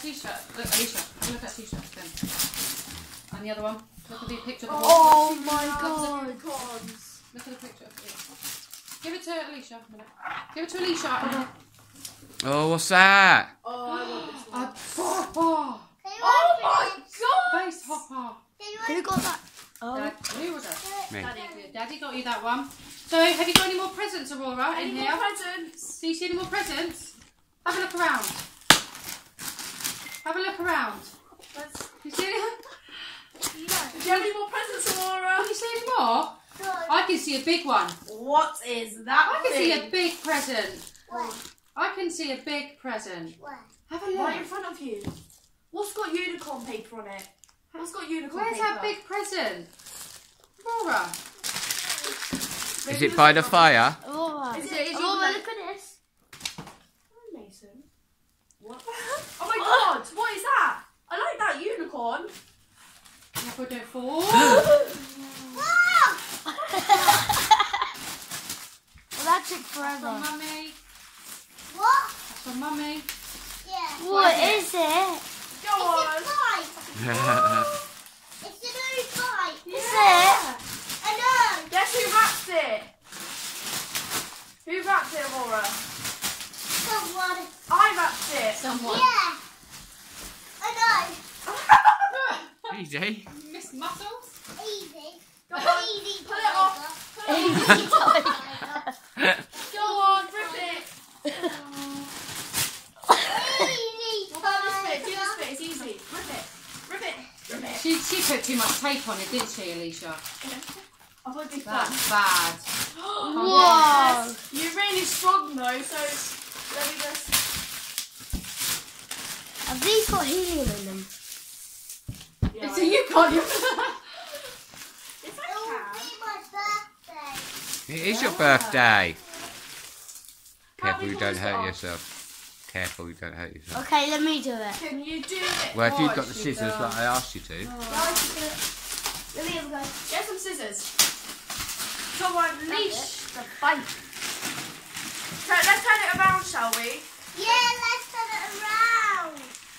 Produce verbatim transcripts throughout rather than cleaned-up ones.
t-shirt. Look, Alicia, have a look at that t-shirt then. And the other one. Look at the picture of the Oh my god. Look at the picture. Give it to Alicia. Give it to Alicia. Oh, what's that? Oh, I want this one. A hopper. Oh my god. Face hopper. Who got that? Oh. Dad, who was that? Me. Daddy. Daddy got you that one. So, have you got any more presents, Aurora, Any in more here? presents? Do you see any more presents? Have a look around. Have a look around. Let's... You see any? Do you have any more presents, Aurora? Can you see any more? I can see a big one. What is that? I can thing? see a big present. Where? I can see a big present. Where? Have a look. Right in front of you. What's got unicorn paper on it? What's got unicorn Where's paper? that big present? Aurora. Is it by the fire? Oh, is Is it? it- is Oh, your- look at this. Oh, Mason. What? Oh my god! What is that? I like that unicorn. Yeah, put it for. Well, that took For forever. mummy. What? That's for mummy. Yeah. What is it? Go on. It's a bike. It's a new bike. Is it? I know. Guess who wrapped it? Who wrapped it, Aurora? Someone. I wrapped it. Someone. Yeah. I know. Easy. Miss Muscles. Easy. Go on. Easy. Pull it off. Pull it off. Easy. tiger. Go on, rip it. Easy. What about this bit? Do this bit. It's easy. Rip it. Rip it. Rip it. She, she put too much tape on it, didn't she, Alicia? I thought it'd be fun. That's bad. Whoa! You're really strong though, so let me just. Have these got helium in them? Yeah, So you can't. If It I will can. be my birthday. It is your birthday. Can't Careful we you pull don't this hurt off? yourself. Careful you don't hurt yourself. Okay, let me do it. Can you do it? Well, if you've Oh, got the she scissors does. like I asked you to. Let me have a go. Get some scissors. So unleash the bike. Turn, let's turn it around, shall we? Yeah, let's turn it around.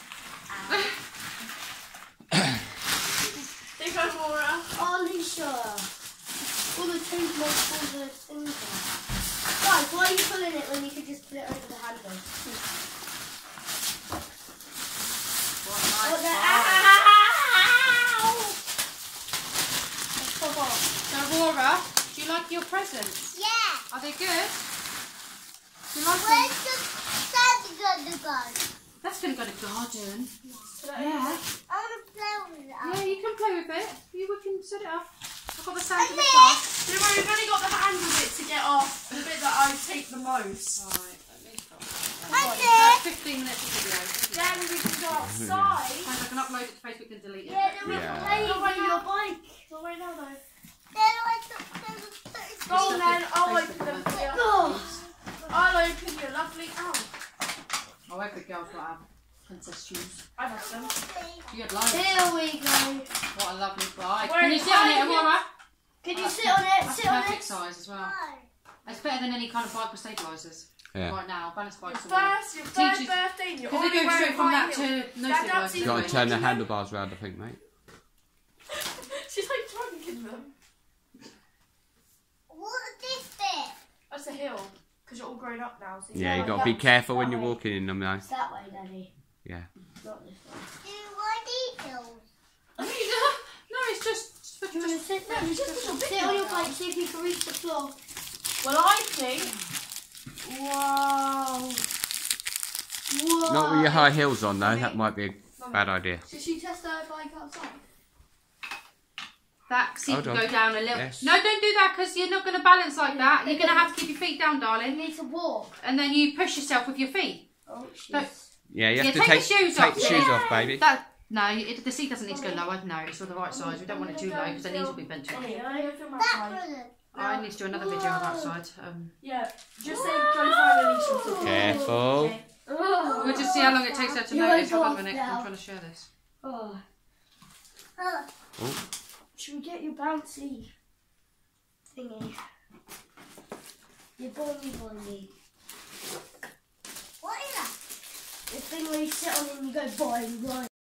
Think of Aurora. Alicia. All the two multiple things. Guys, why are you pulling it when you could just put it over the handle? What a Oh, nice the bike. ow! Let's pop off. So, Aurora, do you like your presents? Yeah. Are they good? Do you like them? Where's the Santa gonna go? That's going to go to the garden. Yeah. Yeah. I want to play with it. Yeah, you can play with it. You we can set it up. I've got the sand in the Okay. car. Don't worry, we've only got the handle bit to get off. The bit that I take the most. Alright, let me stop. Okay. About fifteen minutes of video. Then we can go outside. Fine, I can upload it to Facebook and delete it. Yeah, then we Yeah. can play Not right with your now. bike. Not right now though. Then I took the Go on then, I'll open them for you. Oh. I'll open your lovely. Ow. Oh, every girl's got to have princess shoes. I have them. You had loads. Here we go. What a lovely bike. Where Can you is sit on it, mine? Aurora? Can you That's sit on it? That's Sit on perfect it. size as well. It's better than any kind of bike with stabilisers. Yeah. Right now, balance Your bikes are all. first, your third Teachers- birthday, and you're Because they already go straight wearing from high that heels. to no Stand up, stabilisers. see You've the got to turn the picture. handlebars round, I think, mate. She's like drunk in them. What is this bit? That's a hill, because you're all grown up now. So Yeah, you've can't- got to be careful when that you're way. walking in them, though. It's that way, Daddy. Yeah. Not this way. Do you want details? No, it's just. Do you want to sit there? Yeah, just put your Sit big on your one bike, down. see if you can reach the floor. Well, I think. Wow. Whoa. Not with your high heels on, though. That might be a bad idea. Should she test her bike outside? That seat Hold can on. go down a little. Yes. No, don't do that because you're not going to balance like that. You're going to have to keep your feet down, You darling. need to walk. And then you push yourself with your feet. Oh, No. she's... Yeah, you have Yeah, to take take, the shoes take off, the shoes yeah. off, baby. That no, it, the seat doesn't need to go lower. No, it's all the right size. We don't want it too low because the knees will be bent too much. Okay, I go film That outside. present. I need to do another video of outside. Um, Yeah, just say go find Alicia or something. Careful. Okay. Oh. we'll just see how long it takes her to You notice. won't Hold on a go minute. off I'm now. trying to share this. Oh. Oh. Oh. Should we get your bouncy thingy? Your bongy bongy. What is that? the thing where you sit on and you go boing, boing.